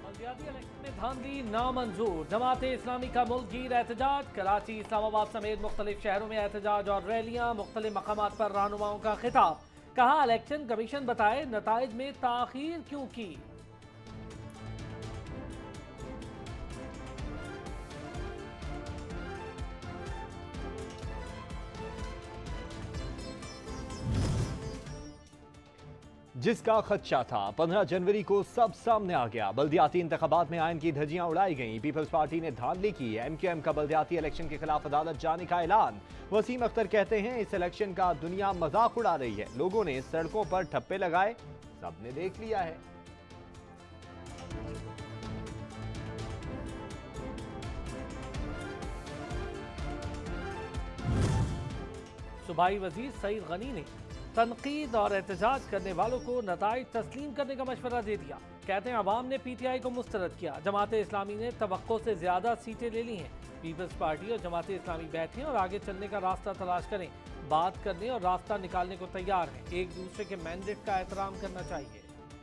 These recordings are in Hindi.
बल्दियाती इलेक्शन में धांधली नामंजूर, जमाते इस्लामी का मुल्कगीर एहतजाज। कराची, इस्लामाबाद समेत मुख्तलिफ शहरों में एहतजाज और रैलियां। मुख्तलिफ मकामात पर रहनुमाओं का खिताब। कहा इलेक्शन कमीशन बताए नताइज में ताखीर क्यों की। जिसका खदशा था 15 जनवरी को सब सामने आ गया। बल्दियाती इंतखाबात में आइन की धज्जियां उड़ाई गईं। पीपल्स पार्टी ने धांधली की। MQM का बल्दियाती इलेक्शन के खिलाफ अदालत जाने का ऐलान। वसीम अख्तर कहते हैं इस इलेक्शन का दुनिया मजाक उड़ा रही है। लोगों ने सड़कों पर ठप्पे लगाए, सबने देख लिया है। सूबाई वजीर सईद गनी ने तनकीद और एहतजाज करने वालों को नताइज तस्लीम करने का मशवरा दे दिया। कहते हैं अवाम ने PTI को मुस्तरद किया। जमाते इस्लामी ने तवक्को से ज्यादा सीटें ले ली हैं। पीपल्स पार्टी और जमाते इस्लामी बैठें और आगे चलने का रास्ता तलाश करें। बात करने और रास्ता निकालने को तैयार हैं। एक दूसरे के मैंडेट का एहतराम करना चाहिए।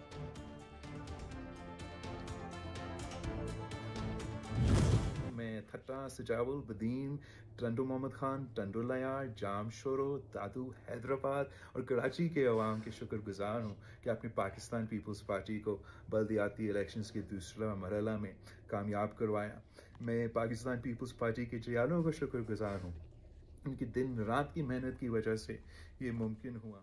मैं थट्टा, सजावुल, बदीन, टंडू मोहम्मद खान, टंडू लयार, जाम शोरो, दादू, हैदराबाद और कराची के अवाम के शुक्रगुजार हूँ कि आपने पाकिस्तान पीपल्स पार्टी को बल्दियाती इलेक्शंस के दूसरा मरहला में कामयाब करवाया। मैं पाकिस्तान पीपल्स पार्टी के जयालों का शुक्रगुजार हूँ। उनकी दिन रात की मेहनत की वजह से ये मुमकिन हुआ।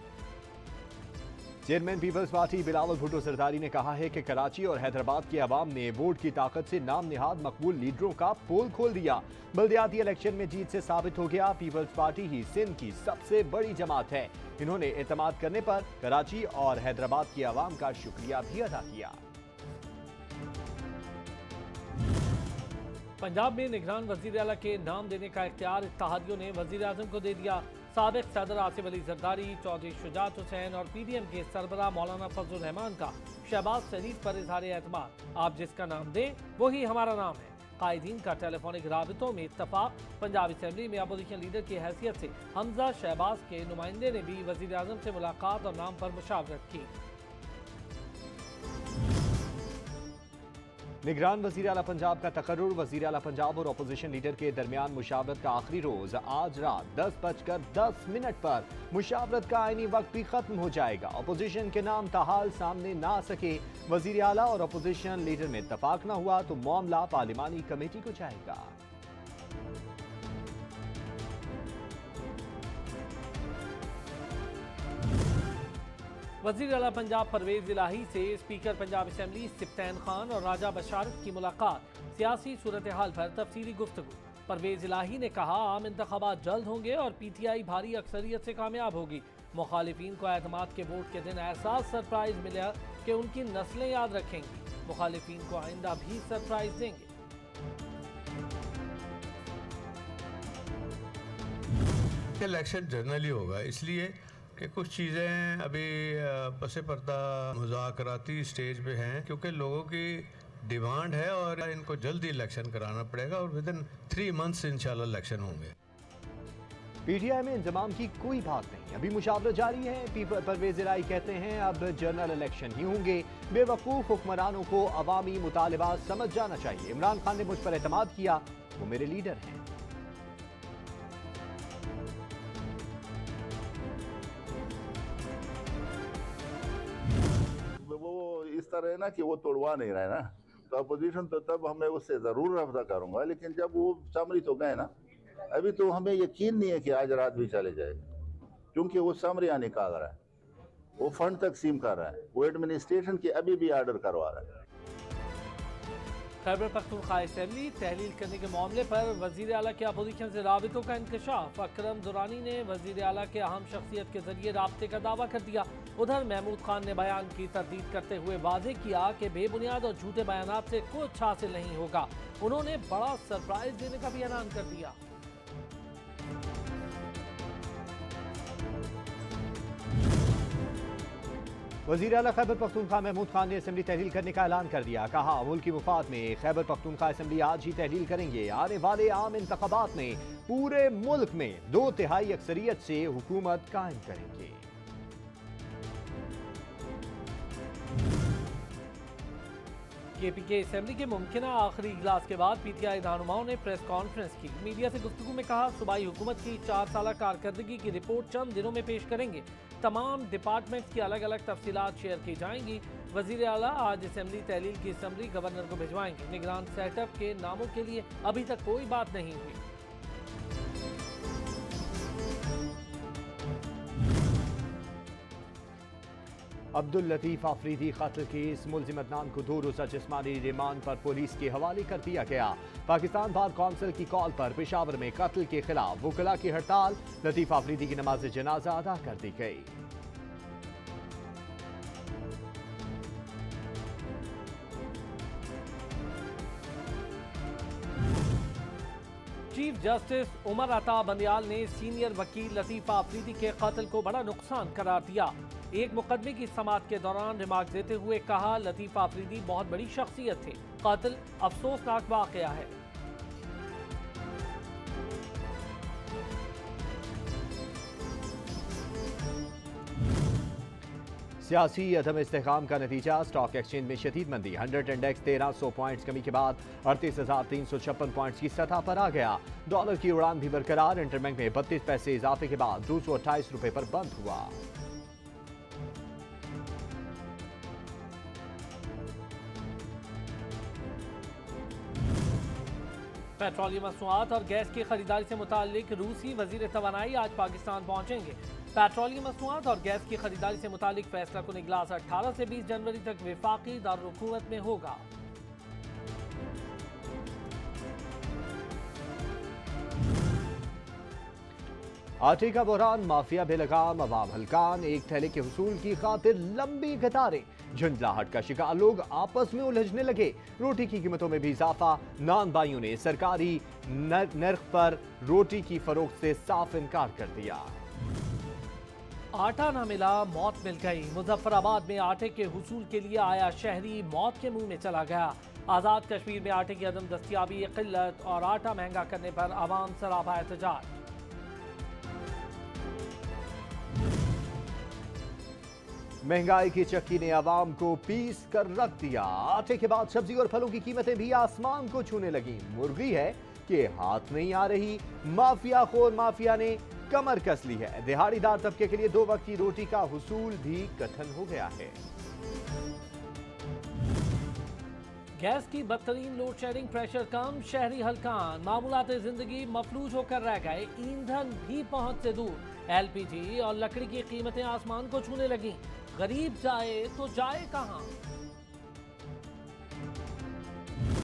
Chairman people's party Bilawal Bhutto Zardari ने कहा है कि कराची और हैदराबाद के अवाम ने वोट की ताकत से नाम निहाद मकबूल लीडरों का पोल खोल दिया। बल्दियाती इलेक्शन में जीत से साबित हो गया पीपल्स पार्टी ही सिंध की सबसे बड़ी जमात है। इन्होंने एतमाद करने पर कराची और हैदराबाद के अवाम का शुक्रिया भी अदा किया। पंजाब में निगरान वजीर आला के नाम देने का इख्तियार इत्तेहादियों ने वजीर आजम को दे दिया। साबिक सदर आसिफ अली जरदारी, चौधरी शुजात हुसैन और PDM के सरबराह मौलाना फजल रहमान का शहबाज शरीफ पर इजहार एतमाद। आप जिसका नाम दें वही हमारा नाम है। कायदीन का टेलीफोनिक राबितों में इत्तफाक। पंजाब असम्बली में अपोजिशन लीडर की हैसियत से हमजा शहबाज के नुमाइंदे ने भी वजीर आजम से मुलाकात और नाम पर मुशावरत की। निगरान वजीर आला पंजाब का तकर्रुर। वजीर आला पंजाब और अपोजिशन लीडर के दरमियान मुशावरत का आखिरी रोज आज रात 10:10 पर मुशावरत का आईनी वक्त भी खत्म हो जाएगा। अपोजिशन के नाम ताहाल सामने ना आ सके। वजीर आला और अपोजिशन लीडर में इत्तफाक न हुआ तो मामला पार्लिमानी कमेटी को जाएगा। वज़ीर आला पंजाब परवेज इलाही से स्पीकर पंजाब असम्बली सिप्तैन खान और राजा बशारत की मुलाकात। सियासी सूरत हाल पर तफसीली गुफ्तगू। परवेज इलाही ने कहा आम इंतखाबात जल्द होंगे और PTI भारी अक्सरियत से कामयाब होगी। मुखालिफिन को एतमाद के वोट के दिन ऐसा सरप्राइज मिला कि उनकी नस्लें याद रखेंगी। मुखालिफिन को आइंदा भी सरप्राइज देंगे। इलेक्शन जनरली होगा, इसलिए कि कुछ चीज़ें अभी पसे पर्दा मुज़ाकराती स्टेज पे हैं, क्योंकि लोगों की डिमांड है और इनको जल्दी इलेक्शन कराना पड़ेगा और विद इन 3 मंथ्स इंशाल्लाह इलेक्शन होंगे। PTI में इंतजाम की कोई बात नहीं, अभी मुशावरत जारी है। परवेज इलाही कहते हैं अब जनरल इलेक्शन ही होंगे। बेवकूफ़ हुक्मरानों को अवामी मुतालिबात समझ जाना चाहिए। इमरान खान ने मुझ पर एतमाद किया, वो मेरे लीडर हैं। वो इस तरह है ना कि वो तोड़वा नहीं रहा है ना, तो अपोजिशन तो तब हमें उससे ज़रूर रब्ता करूंगा, लेकिन जब वो समरी तो गए ना, अभी तो हमें यकीन नहीं है कि आज रात भी चले जाएगा, क्योंकि वो समरियाँ निकाल रहा है, वो फंड तकसीम कर रहा है, वो एडमिनिस्ट्रेशन की अभी भी आर्डर करवा रहा है। खैबर पख्तूनख्वा असम्बली तहलील करने के मामले पर वजीर आला के अपोजिशन से राबितों का इंकशाफ। अकरम दुरानी ने वजीर आला के अहम शख्सियत के जरिए राब्ते का दावा कर दिया। उधर महमूद खान ने बयान की तरदीद करते हुए वाजे किया कि बेबुनियाद और झूठे बयानात से कुछ हासिल नहीं होगा। उन्होंने बड़ा सरप्राइज देने का भी ऐलान कर दिया। वज़ीर आला खैबर पख्तूनख्वा महमूद खान ने असेंबली तहलील करने का ऐलान कर दिया। कहा मुल्क की मुफाद में खैबर पख्तूनख्वा असेंबली आज ही तहलील करेंगे। आने वाले आम इंतखाबात में पूरे मुल्क में 2/3 अक्सरियत से हुकूमत कायम करेंगे। पीकेपी के असेंबली के मुमकिन आखिरी इजलास के बाद पीटीआई रहनुमाओं ने प्रेस कॉन्फ्रेंस की। मीडिया से गुफ्तगू में कहा, सूबाई हुकूमत की 4 साल कारकर्दगी की रिपोर्ट चंद दिनों में पेश करेंगे। तमाम डिपार्टमेंट्स की अलग अलग तफसीलात शेयर की जाएंगी। वजीर आला आज असेंबली तहलील की समरी गवर्नर को भिजवाएंगे। निगरान सेटअप के नामों के लिए अभी तक कोई बात नहीं हुई। अब्दुल लतीफ आफरीदी कत्ल केस मुल्जिम अदनान को 2 रोज़ा जिस्मानी रिमांड पर पुलिस के हवाले कर दिया गया। पाकिस्तान बार कौंसिल की कॉल पर पेशावर में कत्ल के खिलाफ वकला की हड़ताल। लतीफ आफरीदी की नमाज जनाजा अदा कर दी गई। चीफ जस्टिस उमर अता बंदियाल ने सीनियर वकील लतीफ आफरीदी के कत्ल को बड़ा नुकसान करार दिया। एक मुकदमे की समाअत के दौरान रिमार्क देते हुए कहा, लतीफ आफरीदी बहुत बड़ी शख्सियत थे, कत्ल अफसोसनाक वाकया है। सियासी अदम इस्तेहकाम का नतीजा, स्टॉक एक्सचेंज में शदीद मंदी। 100 इंडेक्स 1300 पॉइंट्स कमी के बाद 38,356 पॉइंट्स की सतह पर आ गया। डॉलर की उड़ान भी बरकरार। इंटरबैंक में 32 पैसे इजाफे के बाद 228 रुपए पर बंद हुआ। पेट्रोलियम मसनूआत और गैस की खरीदारी से मुतालिक रूसी वजीर तवानाई आज पाकिस्तान पहुंचेंगे। पेट्रोलियम मसनूआत और गैस की खरीदारी से मुतालिक फैसला कुन इजलास 18 से 20 जनवरी तक विफाकी दारुल-हुकूमत में होगा। आटे का बहरान, माफिया बेलगाम, अवाम हलकान, एक थैले के हुसूल की खातिर लंबी कतारें। झुंझलाहट का शिकार लोग आपस में उलझने लगे। रोटी की कीमतों में भी इजाफा। नान भाइयों ने सरकारी नर्ख पर रोटी की फरोख्त से साफ इनकार कर दिया। आटा न मिला, मौत मिल गई। मुजफ्फराबाद में आटे के हुसूल के लिए आया शहरी मौत के मुंह में चला गया। आज़ाद कश्मीर में आटे की अदम दस्तियाबी, किल्लत और आटा महंगा करने पर आवाम सरापा एहतजाज। महंगाई की चक्की ने आवाम को पीस कर रख दिया। आटे के बाद सब्जी और फलों की कीमतें भी आसमान को छूने लगी। मुर्गी है कि हाथ नहीं आ रही। माफिया खोर माफिया ने कमर कस ली है। दिहाड़ीदार तबके के लिए 2 वक्त की रोटी का हुसूल भी कठिन हो गया है। गैस की बदतरीन लोड शेडिंग, प्रेशर कम, शहरी हलकान, मामूलात जिंदगी मफलूज होकर रह गए। ईंधन भी पहुंच से दूर। एलपीजी और लकड़ी की कीमतें आसमान को छूने लगी। गरीब जाए तो जाए कहां?